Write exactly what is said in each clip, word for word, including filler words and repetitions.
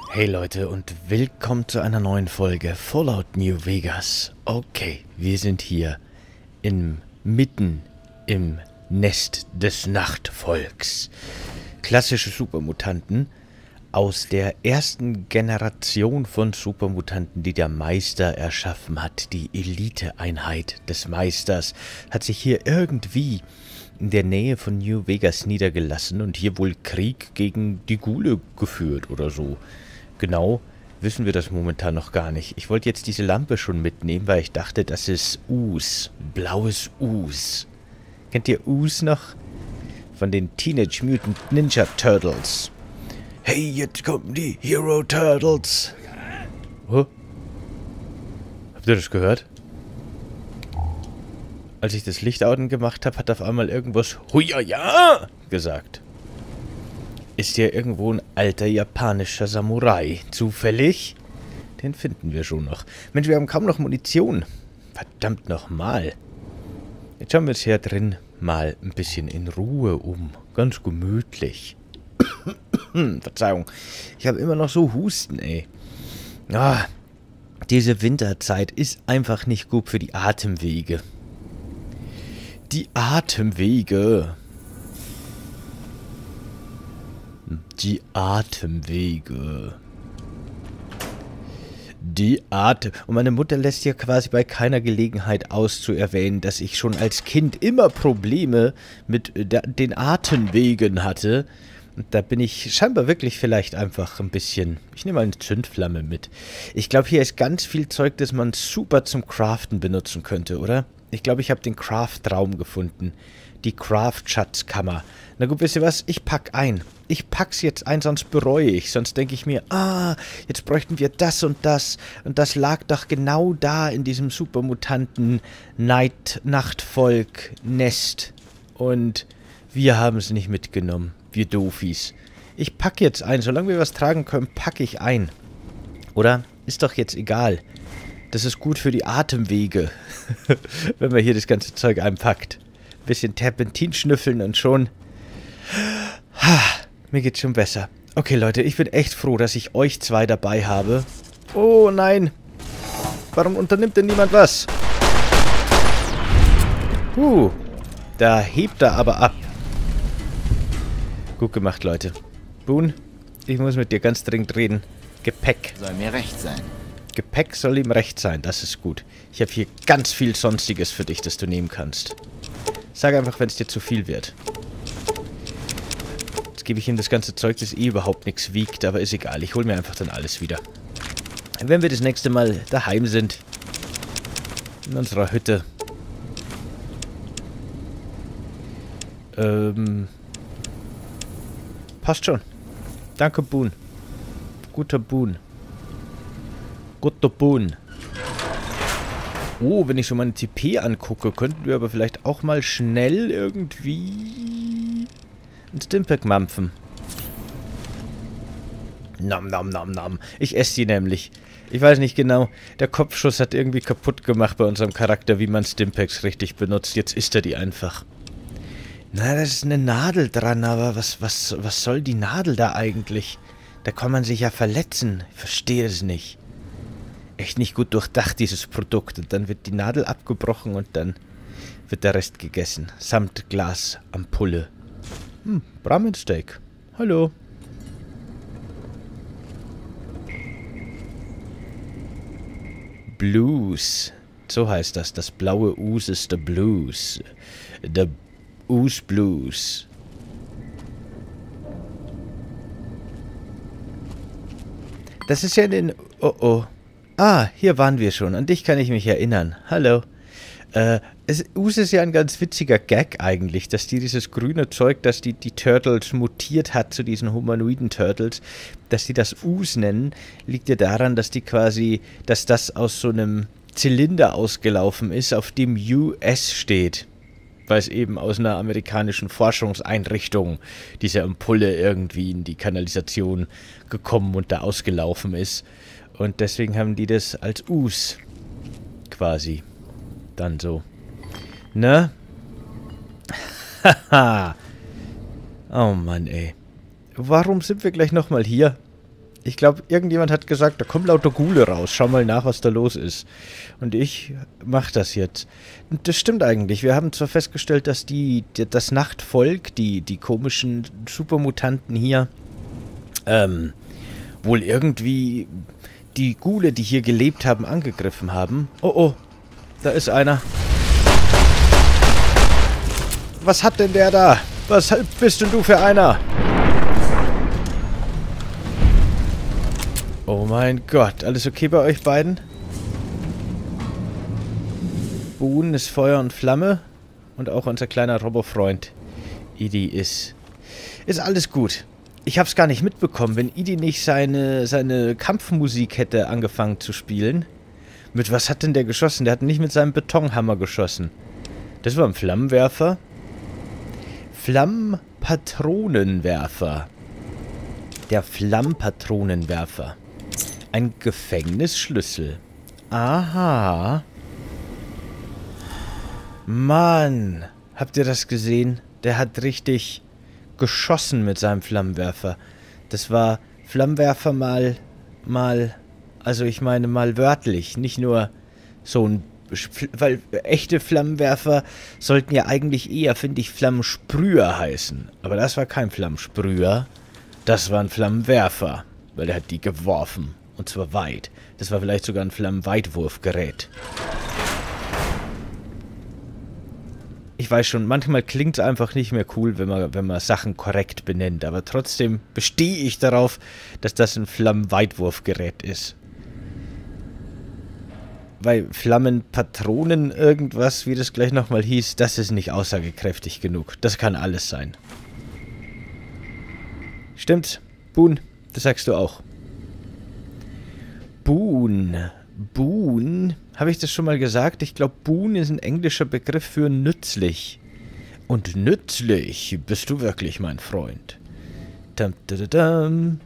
Hey Leute und willkommen zu einer neuen Folge Fallout New Vegas. Okay, wir sind hier in, mitten im Nest des Nachtvolks. Klassische Supermutanten aus der ersten Generation von Supermutanten, die der Meister erschaffen hat. Die Elite-Einheit des Meisters hat sich hier irgendwie in der Nähe von New Vegas niedergelassen und hier wohl Krieg gegen die Ghule geführt oder so. Genau wissen wir das momentan noch gar nicht. Ich wollte jetzt diese Lampe schon mitnehmen, weil ich dachte, das ist Us. Blaues Us. Kennt ihr Us noch? Von den Teenage Mutant Ninja Turtles. Hey, jetzt kommen die Hero Turtles. Oh. Habt ihr das gehört? Als ich das Licht out gemacht habe, hat auf einmal irgendwas Huiaja gesagt. Ist hier irgendwo ein alter japanischer Samurai. Zufällig? Den finden wir schon noch. Mensch, wir haben kaum noch Munition. Verdammt nochmal. Jetzt schauen wir uns hier drin mal ein bisschen in Ruhe um. Ganz gemütlich. Verzeihung. Ich habe immer noch so Husten, ey. Ah, diese Winterzeit ist einfach nicht gut für die Atemwege. Die Atemwege. Die Atemwege. Die Atem... Und meine Mutter lässt ja quasi bei keiner Gelegenheit aus zu erwähnen, dass ich schon als Kind immer Probleme mit den Atemwegen hatte. Und da bin ich scheinbar wirklich vielleicht einfach ein bisschen... Ich nehme mal eine Zündflamme mit. Ich glaube, hier ist ganz viel Zeug, das man super zum Craften benutzen könnte, oder? Ich glaube, ich habe den Craft-Raum gefunden. Die Craft-Schatzkammer. Na gut, wisst ihr was? Ich pack ein. Ich pack's jetzt ein, sonst bereue ich. Sonst denke ich mir, ah, jetzt bräuchten wir das und das. Und das lag doch genau da in diesem Supermutanten Nachtvolk-Nest. Und wir haben es nicht mitgenommen. Wir Doofies. Ich pack jetzt ein. Solange wir was tragen können, packe ich ein. Oder? Ist doch jetzt egal. Das ist gut für die Atemwege. Wenn man hier das ganze Zeug einpackt. Bisschen Terpentin schnüffeln und schon... Ha, mir geht's schon besser. Okay, Leute, ich bin echt froh, dass ich euch zwei dabei habe. Oh, nein. Warum unternimmt denn niemand was? Huh, da hebt er aber ab. Gut gemacht, Leute. Boone, ich muss mit dir ganz dringend reden. Gepäck. Soll mir recht sein. Gepäck soll ihm recht sein, das ist gut. Ich habe hier ganz viel Sonstiges für dich, das du nehmen kannst. Sag einfach, wenn es dir zu viel wird. Jetzt gebe ich ihm das ganze Zeug, das eh überhaupt nichts wiegt, aber ist egal. Ich hole mir einfach dann alles wieder. Wenn wir das nächste Mal daheim sind, in unserer Hütte, ähm, passt schon. Danke, Boone. Guter Boone. Guter Boone. Oh, wenn ich schon meine T P angucke, könnten wir aber vielleicht auch mal schnell irgendwie ein Stimpack mampfen. Nam, nam, nam, nam. Ich esse die nämlich. Ich weiß nicht genau, der Kopfschuss hat irgendwie kaputt gemacht bei unserem Charakter, wie man Stimpaks richtig benutzt. Jetzt isst er die einfach. Na, da ist eine Nadel dran, aber was, was, was soll die Nadel da eigentlich? Da kann man sich ja verletzen. Ich verstehe es nicht. Echt nicht gut durchdacht, dieses Produkt. Und dann wird die Nadel abgebrochen und dann wird der Rest gegessen. Samt Glas Ampulle. Hm, Brahmin-Steak. Hallo. Blues. So heißt das. Das blaue Us ist der Blues. Der Us Blues. Das ist ja in den... Oh oh. Ah, hier waren wir schon. An dich kann ich mich erinnern. Hallo. Äh, es, Us ist ja ein ganz witziger Gag eigentlich, dass die dieses grüne Zeug, das die, die Turtles mutiert hat zu diesen humanoiden Turtles, dass die das Us nennen, liegt ja daran, dass die quasi, dass das aus so einem Zylinder ausgelaufen ist, auf dem U S steht. Weil es eben aus einer amerikanischen Forschungseinrichtung diese Ampulle irgendwie in die Kanalisation gekommen und da ausgelaufen ist. Und deswegen haben die das als Us quasi dann so. Ne? Haha. Oh Mann, ey. Warum sind wir gleich nochmal hier? Ich glaube, irgendjemand hat gesagt, da kommen lauter Ghule raus. Schau mal nach, was da los ist. Und ich mache das jetzt. Und das stimmt eigentlich. Wir haben zwar festgestellt, dass die, das Nachtvolk, die, die komischen Supermutanten hier, ähm, wohl irgendwie die Ghule, die hier gelebt haben, angegriffen haben. Oh, oh, da ist einer. Was hat denn der da? Was bist denn du für einer? Oh mein Gott, alles okay bei euch beiden? Boone ist Feuer und Flamme. Und auch unser kleiner Robo-Freund Idi ist... Ist alles gut. Ich hab's gar nicht mitbekommen, wenn Idi nicht seine, seine Kampfmusik hätte angefangen zu spielen. Mit was hat denn der geschossen? Der hat nicht mit seinem Betonhammer geschossen. Das war ein Flammenwerfer. Flammpatronenwerfer. Der Flammpatronenwerfer. Ein Gefängnisschlüssel. Aha. Mann. Habt ihr das gesehen? Der hat richtig geschossen mit seinem Flammenwerfer. Das war Flammenwerfer mal... mal... Also ich meine mal wörtlich. Nicht nur so ein... Weil echte Flammenwerfer sollten ja eigentlich eher, finde ich, Flammensprüher heißen. Aber das war kein Flammensprüher. Das war ein Flammenwerfer. Weil er hat die geworfen. Und zwar weit. Das war vielleicht sogar ein Flammenweitwurfgerät. Ich weiß schon, manchmal klingt es einfach nicht mehr cool, wenn man, wenn man Sachen korrekt benennt. Aber trotzdem bestehe ich darauf, dass das ein Flammenweitwurfgerät ist. Weil Flammenpatronen irgendwas, wie das gleich nochmal hieß, das ist nicht aussagekräftig genug. Das kann alles sein. Stimmt's? Boone, das sagst du auch. Boone. Boone. Habe ich das schon mal gesagt? Ich glaube, Boone ist ein englischer Begriff für nützlich. Und nützlich bist du wirklich, mein Freund. Dum, da, da, dum.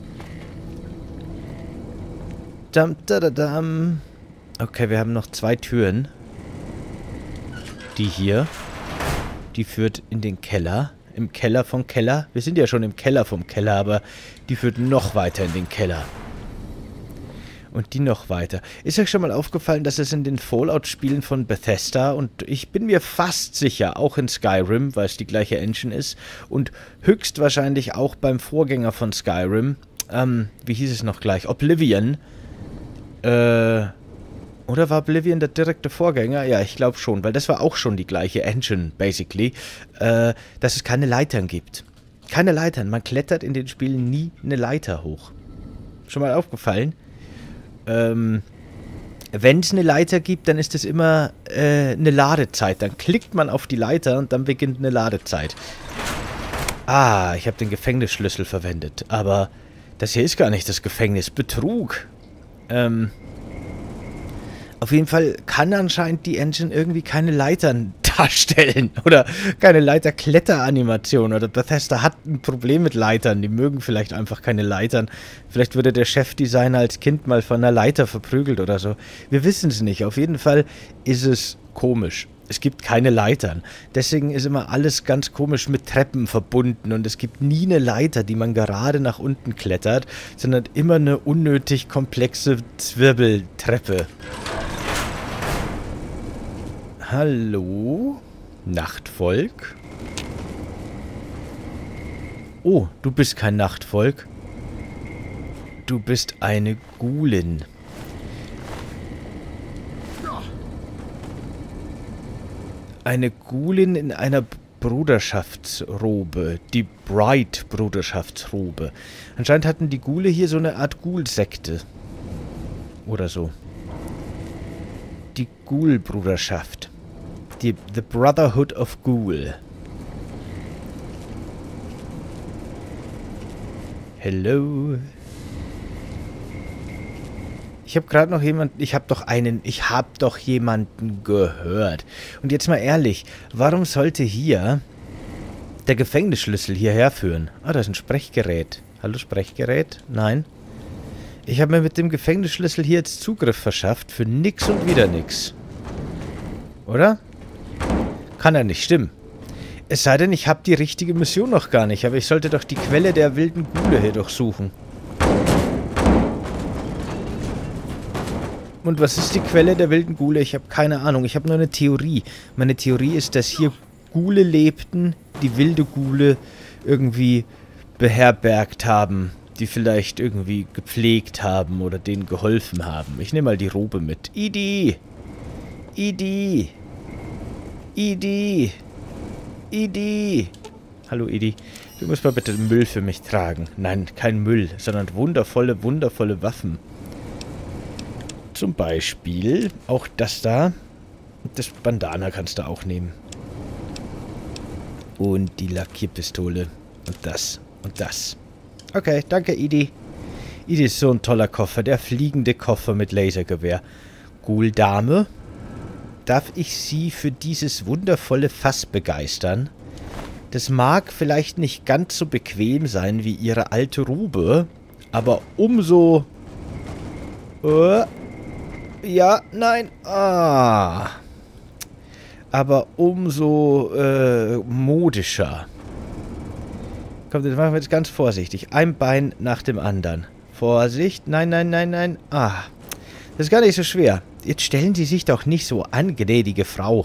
Dum, da, da, dum. Okay, wir haben noch zwei Türen. Die hier. Die führt in den Keller. Im Keller vom Keller. Wir sind ja schon im Keller vom Keller, aber die führt noch weiter in den Keller. Und die noch weiter. Ist euch schon mal aufgefallen, dass es in den Fallout-Spielen von Bethesda, und ich bin mir fast sicher, auch in Skyrim, weil es die gleiche Engine ist, und höchstwahrscheinlich auch beim Vorgänger von Skyrim, ähm, wie hieß es noch gleich? Oblivion. Äh, oder war Oblivion der direkte Vorgänger? Ja, ich glaube schon, weil das war auch schon die gleiche Engine, basically, äh, dass es keine Leitern gibt. Keine Leitern. Man klettert in den Spielen nie eine Leiter hoch. Schon mal aufgefallen? Ähm, wenn es eine Leiter gibt, dann ist es immer äh, eine Ladezeit. Dann klickt man auf die Leiter und dann beginnt eine Ladezeit. Ah, ich habe den Gefängnisschlüssel verwendet. Aber das hier ist gar nicht das Gefängnis. Betrug. Ähm, auf jeden Fall kann anscheinend die Engine irgendwie keine Leitern darstellen. Oder keine Leiter-Kletter-Animation. Oder Bethesda hat ein Problem mit Leitern. Die mögen vielleicht einfach keine Leitern. Vielleicht wurde der Chefdesigner als Kind mal von einer Leiter verprügelt oder so. Wir wissen es nicht. Auf jeden Fall ist es komisch. Es gibt keine Leitern. Deswegen ist immer alles ganz komisch mit Treppen verbunden. Und es gibt nie eine Leiter, die man gerade nach unten klettert, sondern immer eine unnötig komplexe Zwirbeltreppe. Hallo? Nachtvolk? Oh, du bist kein Nachtvolk. Du bist eine Ghulin. Eine Ghulin in einer Bruderschaftsrobe. Die Bright-Bruderschaftsrobe. Anscheinend hatten die Ghule hier so eine Art Ghoul-Sekte. Oder so. Die Ghoul-Bruderschaft. Die The Brotherhood of Ghoul. Hello. Ich habe gerade noch jemanden, ich habe doch einen, ich habe doch jemanden gehört. Und jetzt mal ehrlich, warum sollte hier der Gefängnisschlüssel hierher führen? Ah, da ist ein Sprechgerät. Hallo, Sprechgerät? Nein. Ich habe mir mit dem Gefängnisschlüssel hier jetzt Zugriff verschafft für nix und wieder nix. Oder? Kann ja nicht stimmen. Es sei denn, ich habe die richtige Mission noch gar nicht, aber ich sollte doch die Quelle der wilden Ghule hier durchsuchen. Und was ist die Quelle der wilden Ghule? Ich habe keine Ahnung. Ich habe nur eine Theorie. Meine Theorie ist, dass hier Ghule lebten, die wilde Ghule irgendwie beherbergt haben, die vielleicht irgendwie gepflegt haben oder denen geholfen haben. Ich nehme mal die Robe mit. Idi! Idi! Idi! Idi! Hallo Idi. Du musst mal bitte Müll für mich tragen. Nein, kein Müll, sondern wundervolle, wundervolle Waffen. Zum Beispiel auch das da. Das Bandana kannst du auch nehmen. Und die Lackierpistole. Und das. Und das. Okay, danke Idi. Idi ist so ein toller Koffer. Der fliegende Koffer mit Lasergewehr. Ghoul-Dame. Darf ich Sie für dieses wundervolle Fass begeistern? Das mag vielleicht nicht ganz so bequem sein wie Ihre alte Robe, aber umso... Uh, ja, nein. Ah. Aber umso äh, modischer. Kommt, das machen wir jetzt ganz vorsichtig. Ein Bein nach dem anderen. Vorsicht. Nein, nein, nein, nein. Ah. Das ist gar nicht so schwer. Jetzt stellen Sie sich doch nicht so an, gnädige Frau.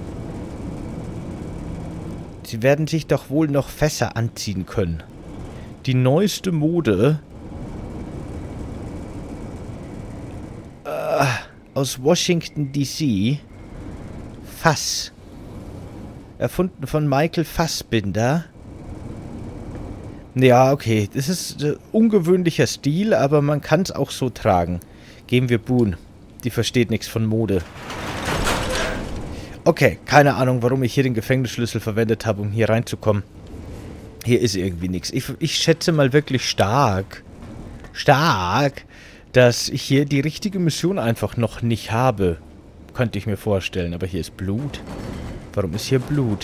Sie werden sich doch wohl noch Fässer anziehen können. Die neueste Mode äh, aus Washington D C Fass. Erfunden von Michael Fassbinder. Ja, okay. Das ist ein ungewöhnlicher Stil, aber man kann es auch so tragen. Geben wir Boone. Die versteht nichts von Mode. Okay, keine Ahnung, warum ich hier den Gefängnisschlüssel verwendet habe, um hier reinzukommen. Hier ist irgendwie nichts. Ich, ich schätze mal wirklich stark, stark, dass ich hier die richtige Mission einfach noch nicht habe. Könnte ich mir vorstellen. Aber hier ist Blut. Warum ist hier Blut?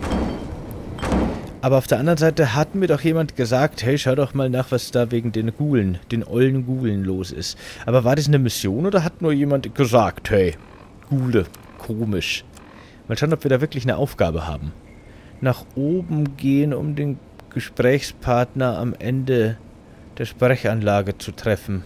Aber auf der anderen Seite hat mir doch jemand gesagt, hey, schau doch mal nach, was da wegen den Ghoulen, den ollen Ghoulen los ist. Aber war das eine Mission oder hat nur jemand gesagt, hey, Ghule, komisch. Mal schauen, ob wir da wirklich eine Aufgabe haben. Nach oben gehen, um den Gesprächspartner am Ende der Sprechanlage zu treffen.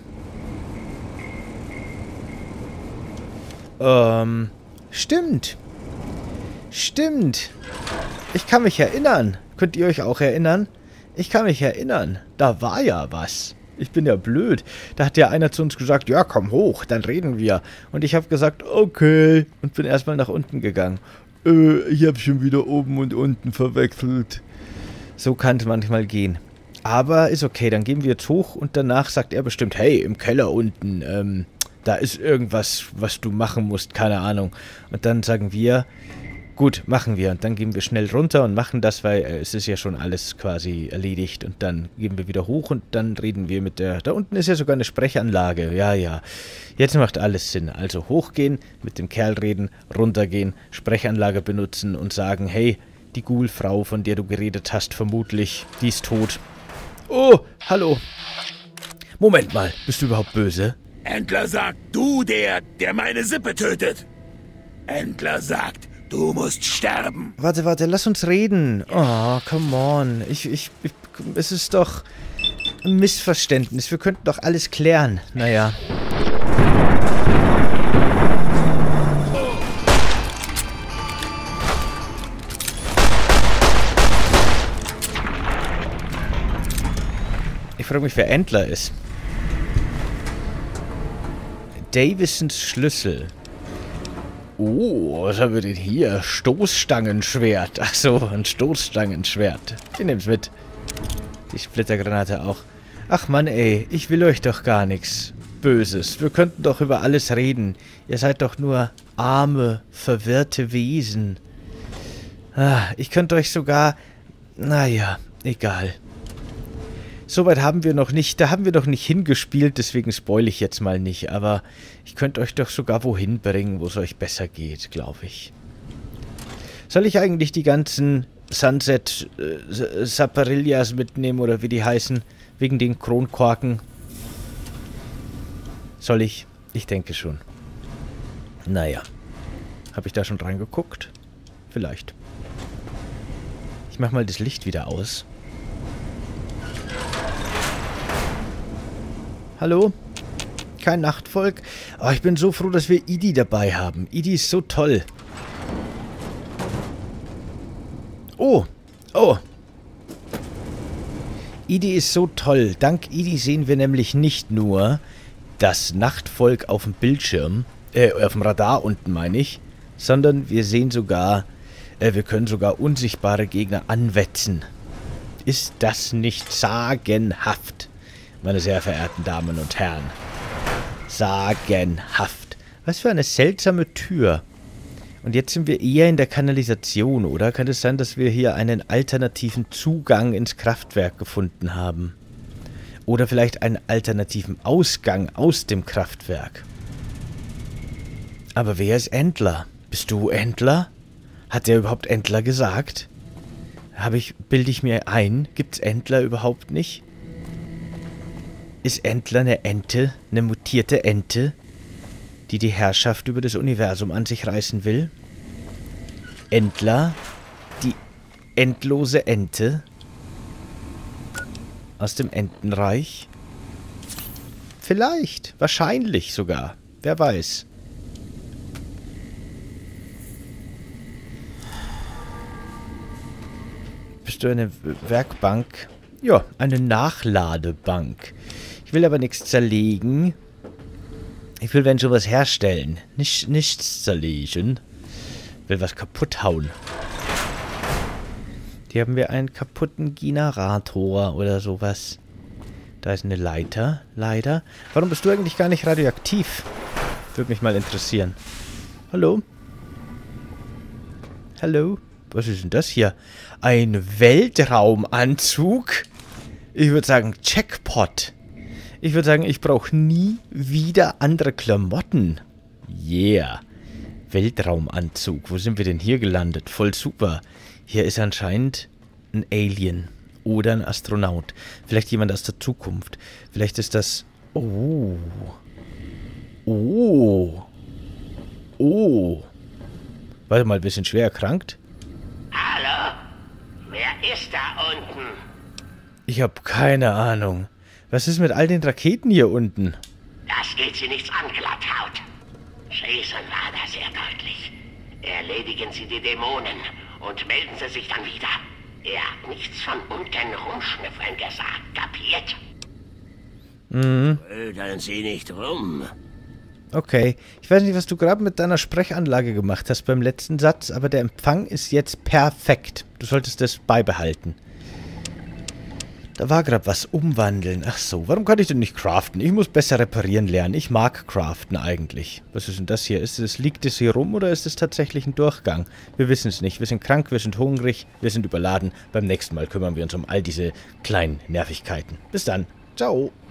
Ähm, stimmt. Stimmt. Ich kann mich erinnern. Könnt ihr euch auch erinnern? Ich kann mich erinnern. Da war ja was. Ich bin ja blöd. Da hat ja einer zu uns gesagt, ja, komm hoch, dann reden wir. Und ich habe gesagt, okay. Und bin erstmal nach unten gegangen. Äh, ich habe schon wieder oben und unten verwechselt. So kann es manchmal gehen. Aber ist okay, dann gehen wir jetzt hoch und danach sagt er bestimmt, hey, im Keller unten, ähm, da ist irgendwas, was du machen musst, keine Ahnung. Und dann sagen wir... Gut, machen wir. Und dann gehen wir schnell runter und machen das, weil äh, es ist ja schon alles quasi erledigt. Und dann gehen wir wieder hoch und dann reden wir mit der... Da unten ist ja sogar eine Sprechanlage. Ja, ja. Jetzt macht alles Sinn. Also hochgehen, mit dem Kerl reden, runtergehen, Sprechanlage benutzen und sagen, hey, die Ghoul-Frau, von der du geredet hast, vermutlich, die ist tot. Oh, hallo. Moment mal, bist du überhaupt böse? Endler sagt, du der, der meine Sippe tötet. Endler sagt... Du musst sterben. Warte, warte, lass uns reden. Oh, come on. Ich, ich, ich, es ist doch ein Missverständnis. Wir könnten doch alles klären. Naja. Ich frage mich, wer Endler ist. Davisons Schlüssel. Oh, was haben wir denn hier? Stoßstangenschwert. Ach so, ein Stoßstangenschwert. Wir nehmen es mit. Die Splittergranate auch. Ach Mann, ey, ich will euch doch gar nichts Böses. Wir könnten doch über alles reden. Ihr seid doch nur arme, verwirrte Wesen. Ah, ich könnte euch sogar... Naja, egal. Soweit haben wir noch nicht, da haben wir noch nicht hingespielt, deswegen spoil ich jetzt mal nicht, aber ich könnte euch doch sogar wohin bringen, wo es euch besser geht, glaube ich. Soll ich eigentlich die ganzen Sunset äh, Saparillas mitnehmen, oder wie die heißen, wegen den Kronkorken? Soll ich? Ich denke schon. Naja. Habe ich da schon reingeguckt? Vielleicht. Ich mache mal das Licht wieder aus. Hallo? Kein Nachtvolk. Aber ich bin so froh, dass wir Idi dabei haben. Idi ist so toll. Oh. Oh. Idi ist so toll. Dank Idi sehen wir nämlich nicht nur das Nachtvolk auf dem Bildschirm, äh, auf dem Radar unten meine ich, sondern wir sehen sogar, äh, wir können sogar unsichtbare Gegner anwetzen. Ist das nicht sagenhaft, meine sehr verehrten Damen und Herren? Sagenhaft. Was für eine seltsame Tür. Und jetzt sind wir eher in der Kanalisation, oder? Kann es sein, dass wir hier einen alternativen Zugang ins Kraftwerk gefunden haben? Oder vielleicht einen alternativen Ausgang aus dem Kraftwerk? Aber wer ist Entler? Bist du Entler? Hat der überhaupt Entler gesagt? Habe ich, bilde ich mir ein, gibt's Entler überhaupt nicht? Ist Entler eine Ente, eine mutierte Ente, die die Herrschaft über das Universum an sich reißen will? Entler, die endlose Ente aus dem Entenreich? Vielleicht, wahrscheinlich sogar, wer weiß. Bist du eine Werkbank? Ja, eine Nachladebank. Ich will aber nichts zerlegen. Ich will, wenn schon was herstellen. Nicht, nichts zerlegen. Ich will was kaputt hauen. Hier haben wir einen kaputten Generator oder sowas. Da ist eine Leiter, leider. Warum bist du eigentlich gar nicht radioaktiv? Würde mich mal interessieren. Hallo? Hallo? Was ist denn das hier? Ein Weltraumanzug? Ich würde sagen, Jackpot. Ich würde sagen, ich brauche nie wieder andere Klamotten. Yeah. Weltraumanzug. Wo sind wir denn hier gelandet? Voll super. Hier ist anscheinend ein Alien. Oder ein Astronaut. Vielleicht jemand aus der Zukunft. Vielleicht ist das... Oh. Oh. Oh. Warte mal, ein bisschen schwer erkrankt. Hallo? Wer ist da unten? Ich habe keine Ahnung. Was ist mit all den Raketen hier unten? Das geht Sie nichts an, Glatthaut. Jason war da sehr deutlich. Erledigen Sie die Dämonen und melden Sie sich dann wieder. Er hat nichts von unten rumschnüffeln gesagt, kapiert? Mhm. Rödeln Sie nicht rum. Okay. Ich weiß nicht, was du gerade mit deiner Sprechanlage gemacht hast beim letzten Satz, aber der Empfang ist jetzt perfekt. Du solltest das beibehalten. Da war gerade was umwandeln. Ach so, warum kann ich denn nicht craften? Ich muss besser reparieren lernen. Ich mag craften eigentlich. Was ist denn das hier? Ist es, liegt es hier rum oder ist es tatsächlich ein Durchgang? Wir wissen es nicht. Wir sind krank, wir sind hungrig, wir sind überladen. Beim nächsten Mal kümmern wir uns um all diese kleinen Nervigkeiten. Bis dann. Ciao.